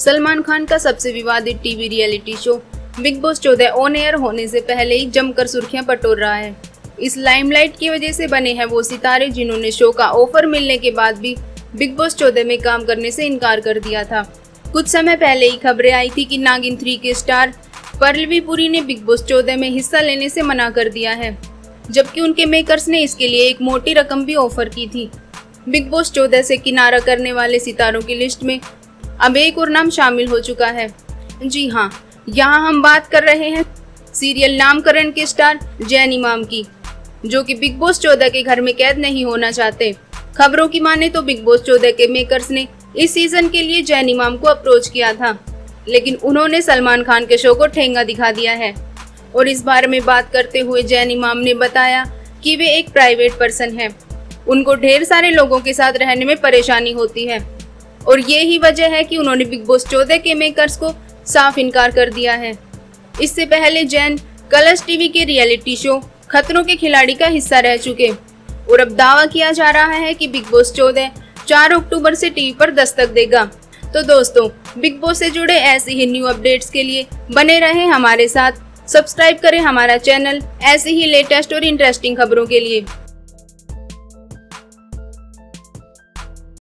सलमान खान का सबसे विवादित TV reality show Bigg Boss 14 on air होने से पहले ही जमकर सुर्खियां बटोर रहा है। इस लाइमलाइट की वजह से बने हैं वो सितारे जिन्होंने शो का ऑफर मिलने के बाद भी बिग बॉस 14 में काम करने से इनकार कर दिया था। कुछ समय पहले ही खबरें आई थी कि नागिन 3 के स्टार परलवी पुरी ने बिग बॉस 14 में हिस्सा लेने से मना कर दिया है, जबकि उनके मेकर्स ने इसके लिए एक मोटी रकम भी ऑफर की थी। बिग बॉस 14 से किनारा करने वाले सितारों की लिस्ट में अब एक और नाम शामिल हो चुका है। जी हाँ, यहाँ हम बात कर रहे हैं सीरियल नामकरण के स्टार जैन इमाम की, जो कि बिग बॉस 14 के घर में कैद नहीं होना चाहते। खबरों की माने तो बिग बॉस 14 के मेकर्स ने इस सीजन के लिए जैन इमाम को अप्रोच किया था, लेकिन उन्होंने सलमान खान के शो को ठेंगा दिखा दिया है। और इस बारे में बात करते हुए जैन इमाम ने बताया कि वे एक प्राइवेट पर्सन है, उनको ढेर सारे लोगों के साथ रहने में परेशानी होती है और ये ही वजह है कि उन्होंने बिग बॉस 14 के मेकर्स को साफ इनकार कर दिया है। इससे पहले जैन कलर्स टीवी के रियलिटी शो खतरों के खिलाड़ी का हिस्सा रह चुके और अब दावा किया जा रहा है कि बिग बॉस 14 4 अक्टूबर से टीवी पर दस्तक देगा। तो दोस्तों, बिग बॉस से जुड़े ऐसे ही न्यू अपडेट्स के लिए बने रहें हमारे साथ, सब्सक्राइब करें हमारा चैनल ऐसे ही लेटेस्ट और इंटरेस्टिंग खबरों के लिए।